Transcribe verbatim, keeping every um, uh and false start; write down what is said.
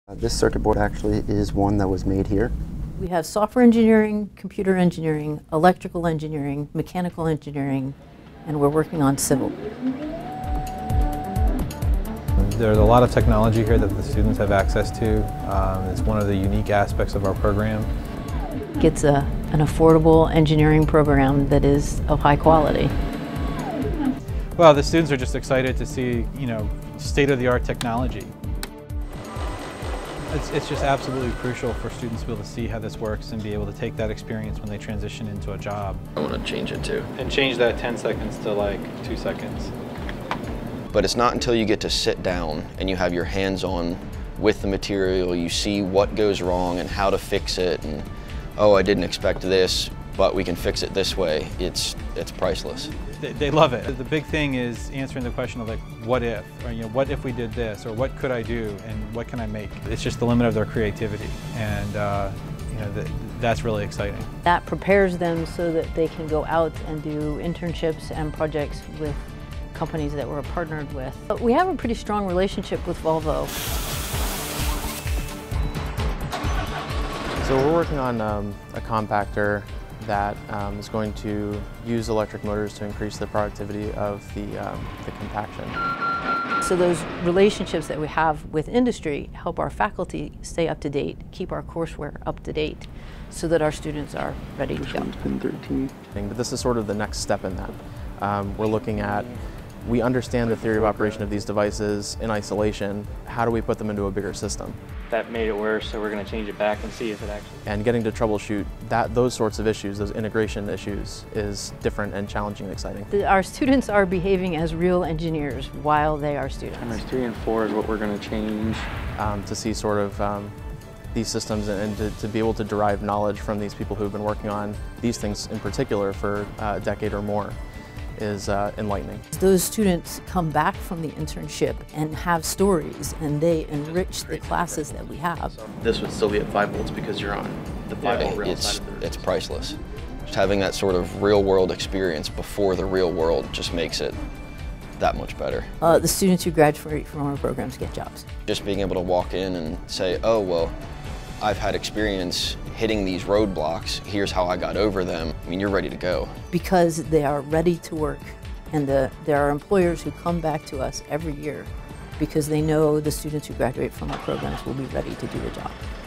Uh, this circuit board actually is one that was made here. We have software engineering, computer engineering, electrical engineering, mechanical engineering, and we're working on civil. There's a lot of technology here that the students have access to. Um, it's one of the unique aspects of our program. It's a, an affordable engineering program that is of high quality. Well, the students are just excited to see, you know, state-of-the-art technology. It's, it's just absolutely crucial for students to be able to see how this works and be able to take that experience when they transition into a job. I want to change it too. And change that ten seconds to like two seconds. But it's not until you get to sit down and you have your hands on with the material, you see what goes wrong and how to fix it, and oh, I didn't expect this, but we can fix it this way. It's, it's priceless. They, they love it. The big thing is answering the question of like, what if? Or, you know, what if we did this? Or what could I do? And what can I make? It's just the limit of their creativity. And uh, you know, the, that's really exciting. That prepares them so that they can go out and do internships and projects with companies that we're partnered with. But we have a pretty strong relationship with Volvo. So we're working on um, a compactor that um, is going to use electric motors to increase the productivity of the, um, the compaction. So those relationships that we have with industry help our faculty stay up to date, keep our courseware up to date, so that our students are ready to go. But this is sort of the next step in that. Um, we're looking at, we understand the theory of operation of these devices in isolation. How do we put them into a bigger system? That made it worse, so we're going to change it back and see if it actually... And getting to troubleshoot that, those sorts of issues, those integration issues, is different and challenging and exciting. The, our students are behaving as real engineers while they are students. Times three and four is what we're going to change. Um, to see sort of um, these systems and, and to, to be able to derive knowledge from these people who have been working on these things in particular for uh, a decade or more is uh, enlightening. Those students come back from the internship and have stories, and they enrich the classes that we have. This would still be at five volts because you're on the five volt rail It's, side of the it's priceless. Just having that sort of real world experience before the real world just makes it that much better. Uh, the students who graduate from our programs get jobs. Just being able to walk in and say, oh, well, I've had experience hitting these roadblocks, here's how I got over them. I mean, you're ready to go. Because they are ready to work, and the, there are employers who come back to us every year because they know the students who graduate from our programs will be ready to do the job.